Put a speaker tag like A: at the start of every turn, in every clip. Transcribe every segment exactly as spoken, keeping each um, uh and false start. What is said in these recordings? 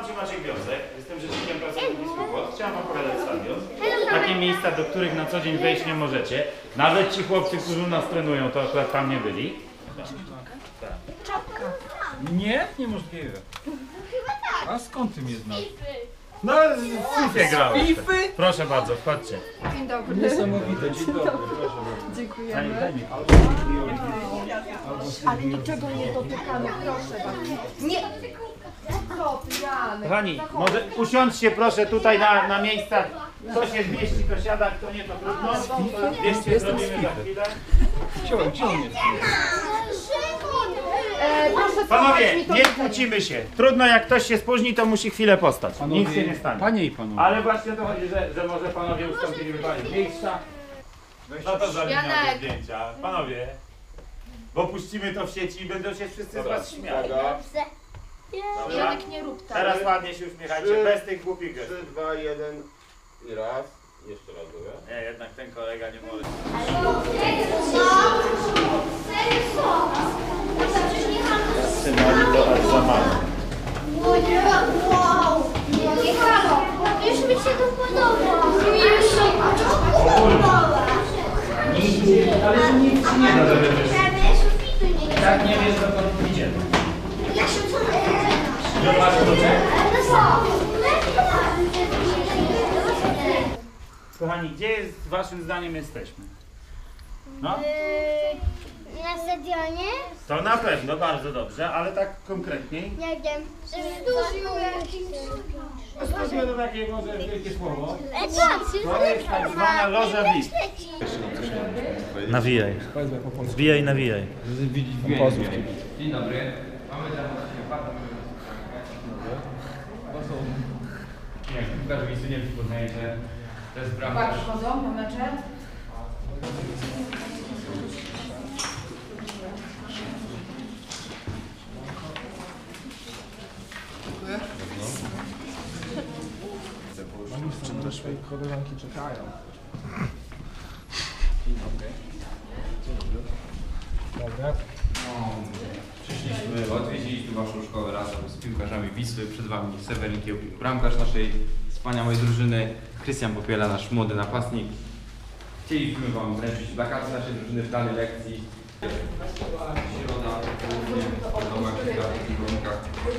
A: Nazywam się Maciek Wiązek, jestem rzecznikiem pracowników Spółki. Chciałem wam pokazać stadion. Takie miejsca, do których na co dzień wejść nie możecie. Nawet ci chłopcy, którzy u nas trenują, to akurat tam nie byli.
B: Czapka.
C: Nie? Niemożliwe. A skąd ty mnie znasz?
A: No, w FIFA grałem.
C: Fify?
A: Proszę bardzo, wchodźcie.
B: Dzień dobry.
C: Niesamowite, dzień dobry, proszę bardzo.
B: Dziękujemy.
A: Daj mi.
B: Ale niczego nie dotykamy, proszę bardzo. Nie! Co, pijany?
A: Kochani, może usiądźcie proszę tutaj na, na miejscach. Kto się zmieści, to siada, kto nie, to trudno. Zdjęcie zrobimy za chwilę.
C: Gdzie on, gdzie on jest?
B: E, proszę
A: Panowie,
B: schować mi to
A: nie
B: tutaj.
A: kłócimy się. Trudno, jak ktoś się spóźni, to musi chwilę postać. Nic się nie stanie.
C: Panie i panowie.
A: Ale właśnie o to chodzi, że, że może panowie ustąpili wybrać miejsca. No to za linią do zdjęcia. Panowie, bo puścimy to w sieci i będą się wszyscy z was śmiali. Dobra?
B: Janek, nie rób tak.
A: Teraz ładnie się uśmiechajcie, bez tych głupich gestów.
D: trzy, dwa, jeden i raz. Jeszcze raz mówię.
A: Nie, jednak ten kolega nie może. Trzymali to aż za mało.
E: Wow! Nie halo! Już mi się to podoba! Mi już się podoba!
A: Nigdzie, ale nic ci nie da, żeby wyszło.
E: Prawie sufitu nie
A: Tak nie wiesz, dokąd idziemy.
E: Jak się co
A: Że masz klucze?
E: Ale co?
A: Kochani, gdzie jest, waszym zdaniem jesteśmy? No?
E: Na stadionie?
A: To na pewno, bardzo dobrze, ale tak konkretniej.
E: Nie wiem. W studiu jakimś.
A: Studio to takie może wielkie słowo.
E: E, co?
A: To jest tak zwana loża V I P.
F: Nawijaj. Wbijaj, nawijaj.
G: Dzień dobry. Mamy dla Was bardzo Nie wiem, piłkarz Wisły, nie wiem czy poznajecie. To jest bramkarz.
B: Wchodzą na mecze?
H: Czym też swoje koleżanki czekają.
G: Dzień dobry.
H: Dobra.
G: Przyszliśmy, odwiedziliśmy Waszą szkołę razem z piłkarzami Wisły. Przed Wami Seweryn Kiełpik, bramkarz naszej wspaniałej drużyny, Krystian Popiela, nasz młody napastnik. Chcieliśmy Wam wręczyć plakaty naszej drużyny w danej lekcji. Środa, południe, w domach, w takich warunkach.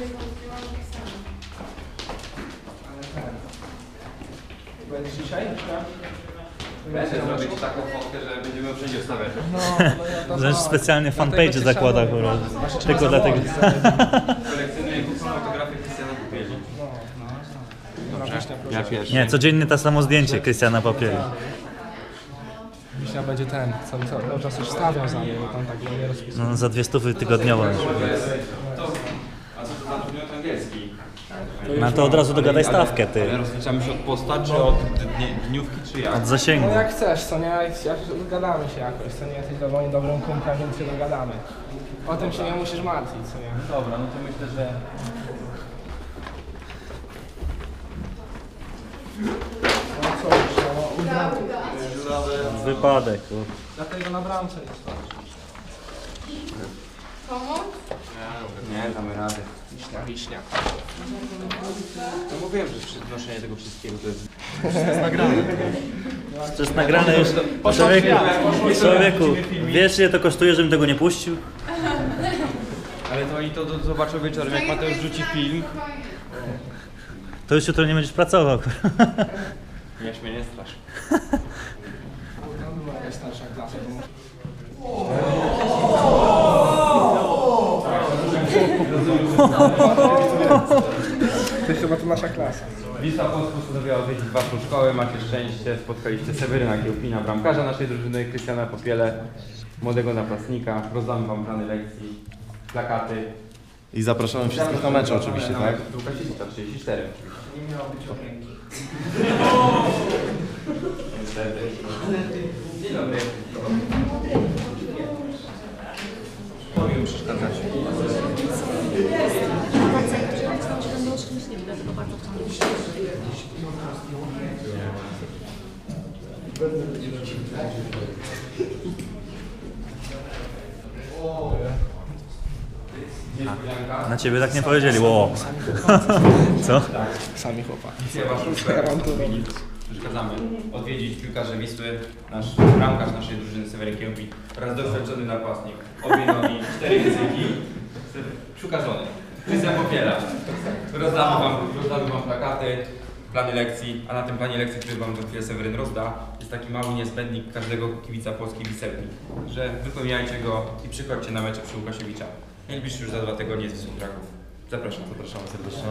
H: Będziesz dzisiaj?
G: Będę zrobić taką fotkę, że będziemy wszędzie wstawiać.
H: No, no ja to
F: Zresztą specjalnie fanpage zakłada kurwa. Tylko dlatego.
G: Kolekcjonuję kupną autografię Krystiana Popieli.
H: No, no.
G: Dobrze, ja pierwszy.
F: Nie, codziennie to samo zdjęcie Krystiana Popieli.
H: Wiśnia będzie ten, co co- cały czas już stawiał za mnie, bo tam tak nie rozpisał.
F: No, za dwie stówy tygodniowo.
G: To, a co to za przedmiot angielski?
F: No to od razu dogadaj stawkę, ty.
G: Ale rozliczamy się od posta, czy od dni- dniówki, czy jak?
F: Od zasięgu.
H: No jak chcesz, co nie? Jak, jak dogadamy się jakoś, co nie? Jesteś do moim dobrym kumplem, więc się dogadamy. O tym się nie musisz martwić, co nie?
G: Dobra, no to myślę, że...
H: No co już, no,
F: Wypadek. kurwa.
H: dlatego na bramce nie stać.
G: Nie, damy radę.
H: Wiśnia, wiśnia.
G: No mówiłem, że przynoszenie tego wszystkiego to jest...
F: To jest nagrane już. Człowieku, człowieku, wiesz ile to kosztuje, żebym tego nie puścił?
G: Ale to oni to do- zobaczą wieczorem, jak Mateusz rzuci film.
F: To już jutro nie będziesz pracował. kurwa.
G: Nie mnie nie strasz.
H: Tam była jakaś starsza klasa, to może... To jest chyba to nasza klasa.
G: Wisła Płock postanowiła odwiedzić Waszą szkołę, macie szczęście, spotkaliście Seweryna Kiełpina, bramkarza naszej drużyny, Krystiana Popielę, młodego napastnika. Rozdamy Wam plany lekcji, plakaty.
D: I zapraszamy wszystkich na mecze oczywiście, tak?
G: Łukasiewica trzydzieści cztery.
H: Nie miało być opieki.
G: Niestety. Dzień dobry. Mogę mi przeszkadzać.
F: Na ciebie tak nie powiedzieli, ło. Co?
H: Sami chłopaki.
G: Dzisiaj waszą przeszkadzamy odwiedzić piłkarze Wisły, nasz bramkarz naszej drużyny Seweryn Kiełbi oraz doświadczony napastnik, obie nogi, cztery języki, szuka żony. Krystian Popiela. Rozdamy wam, rozdamy wam plakaty, plany lekcji, a na tym planie lekcji, który wam za chwilę Seweryn rozda, jest taki mały niezbędnik każdego kibica polskiej Wiselki, że wypełniajcie go i przychodźcie na mecze przy Łukasiewicza. Najbliższy już za dwa tygodnie z Wisłą Kraków. Zapraszam, zapraszamy serdecznie.